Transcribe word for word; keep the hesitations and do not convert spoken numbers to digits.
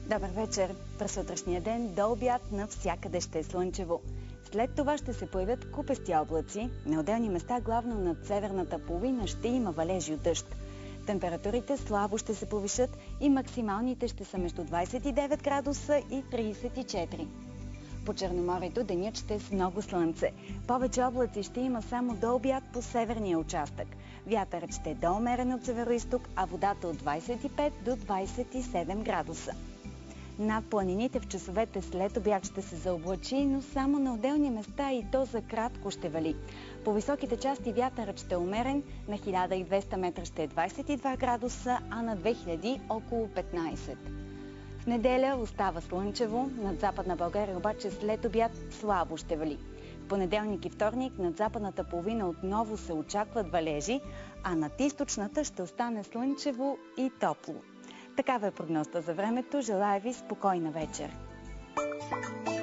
Добър вечер! През сутрешния ден до обяд навсякъде ще е слънчево. След това ще се появят купести облаци. На отделни места, главно над северната половина, ще има валежи от дъжд. Температурите слабо ще се повишат и максималните ще са между двадесет и девет градуса и тридесет и четири. По Черноморието денят ще е с много слънце. Повече облаци ще има само до обяд по северния участък. Вятърът ще е до умерен от североизток, а водата от двадесет и пет до двадесет и седем градуса. Над планините в часовете след обяд ще се заоблачи, но само на отделни места и то за кратко ще вали. По високите части вятърът ще е умерен, на хиляда и двеста метра ще е двадесет и два градуса, а на две хиляди около петнадесет. В неделя остава слънчево, над Западна България обаче след обяд слабо ще вали. В понеделник и вторник над западната половина отново се очакват валежи, а над източната ще остане слънчево и топло. Такава е прогнозата за времето. Желая ви спокойна вечер!